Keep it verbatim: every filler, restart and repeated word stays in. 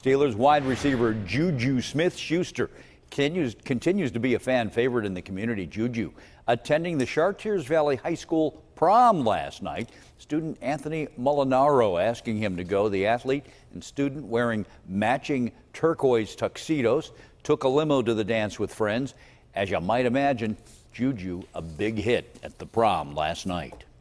Steelers wide receiver Juju Smith-Schuster continues, continues to be a fan favorite in the community. Juju attending the Chartiers Valley High School prom last night. Student Anthony Molinaro asking him to go. The athlete and student wearing matching turquoise tuxedos took a limo to the dance with friends. As you might imagine, Juju a big hit at the prom last night.